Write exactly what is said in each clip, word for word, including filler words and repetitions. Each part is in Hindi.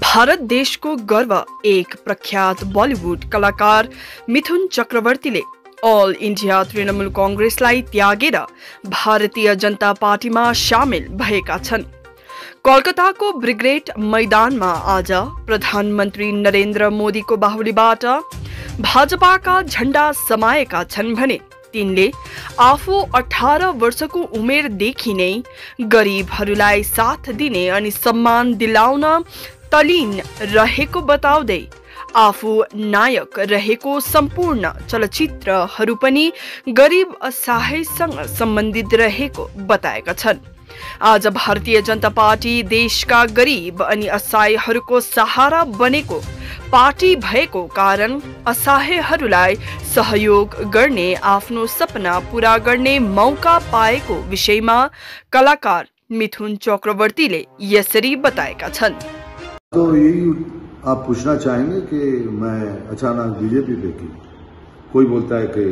भारत देश को गर्व। एक प्रख्यात बॉलीवुड कलाकार मिथुन चक्रवर्तीले ऑल इन्डिया तृणमूल कांग्रेसलाई त्यागेर भारतीय जनता पार्टीमा सामेल भएका छन्। कोलकाताको ब्रिगेड मैदानमा आज प्रधानमन्त्री नरेन्द्र मोदीको बाहुलीबाट भाजपाका झण्डा समाएका छन् भने तिनले आफू अठार वर्षको उमेरदेखि नै गरिबहरूलाई साथ दिने अनि सम्मान दिलाउन तल्लीन रहेको बताउँदै आफू नायक रहेको सम्पूर्ण चलचित्रहरू पनि गरिब असहायसँग सम्बन्धित रहेको बताएका छन्। आज भारतीय जनता पार्टी देशका गरिब अनि असहायहरूको सहारा बनेको पार्टी भएको कारण असहायहरूलाई सहयोग गर्ने आफ्नो सपना पूरा गर्ने मौका पाएको विषयमा कलाकार मिथुन चक्रवर्तीले यसरी बताएका छन्। तो यही आप पूछना चाहेंगे कि मैं अचानक बीजेपी पे की, कोई बोलता है कि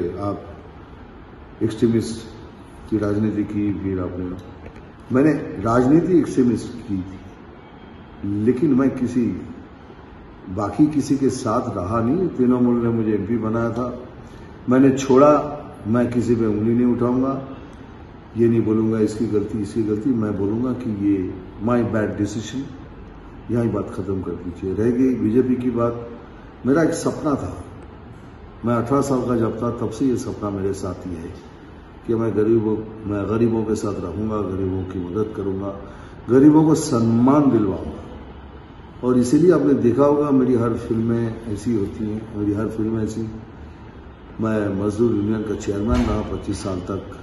आप एक्सट्रीमिस्ट की राजनीति की, फिर आपने मैंने राजनीति एक्सट्रीमिस्ट की थी, लेकिन मैं किसी बाकी किसी के साथ रहा नहीं। तृणमूल ने मुझे एमपी बनाया था, मैंने छोड़ा। मैं किसी पे उंगली नहीं उठाऊंगा, ये नहीं बोलूंगा इसकी गलती इसकी गलती, मैं बोलूंगा कि ये माय बैड डिसीजन। यही बात खत्म कर दीजिए। रह गई बीजेपी की बात, मेरा एक सपना था, मैं अठारह साल का जब था तब से ये सपना मेरे साथ ही है कि मैं गरीबों मैं गरीबों के साथ रहूंगा, गरीबों की मदद करूंगा, गरीबों को सम्मान दिलवाऊंगा। और इसीलिए आपने देखा होगा मेरी हर फिल्में ऐसी होती हैं, मेरी हर फिल्म ऐसी। मैं मजदूर यूनियन का चेयरमैन रहा पच्चीस साल तक।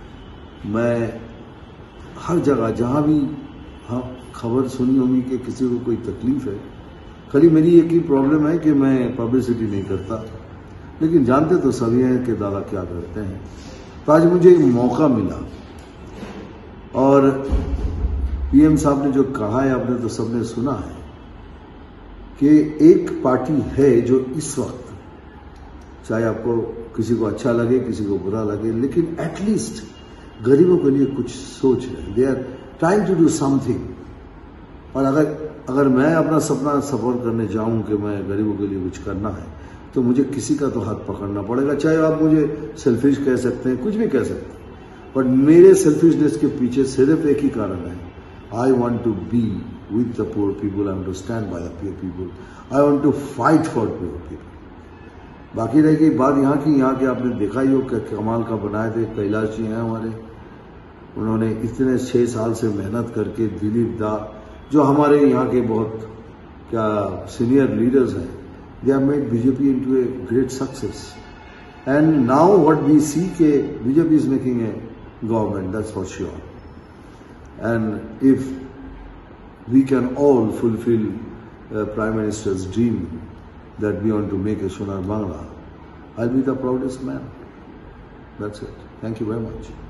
मैं हर जगह जहां भी हाँ खबर सुनी होगी कि किसी को कोई तकलीफ है, खाली मेरी एक ही प्रॉब्लम है कि मैं पब्लिसिटी नहीं करता, लेकिन जानते तो सभी हैं कि दादा क्या करते हैं। तो आज मुझे एक मौका मिला और पीएम साहब ने जो कहा है, आपने तो सबने सुना है कि एक पार्टी है जो इस वक्त, चाहे आपको किसी को अच्छा लगे किसी को बुरा लगे, लेकिन एटलीस्ट गरीबों के लिए कुछ सोच रहे, they are trying to do something. और अगर अगर मैं अपना सपना सफल करने जाऊं कि मैं गरीबों के लिए कुछ करना है, तो मुझे किसी का तो हाथ पकड़ना पड़ेगा। चाहे आप मुझे सेल्फिश कह सकते हैं, कुछ भी कह सकते हैं, बट मेरे सेल्फिशनेस के पीछे सिर्फ एक ही कारण है, I want to be with the poor people, I want to stand by the poor people, I want to fight for poor people। बाकी रह गई बात यहाँ की, यहाँ के आपने देखा ही हो कि कमाल का बनाए थे कैलाश जी हैं हमारे, उन्होंने इतने छह साल से मेहनत करके, दिलीप दा जो हमारे यहाँ के बहुत क्या सीनियर लीडर्स हैं, they have made BJP into a great success. And now what we see के BJP is making a government, that's for sure. And if we can all fulfill uh, Prime Minister's dream that we want to make a Sonar Bangla, I'll be the proudest man. That's it. Thank you very much.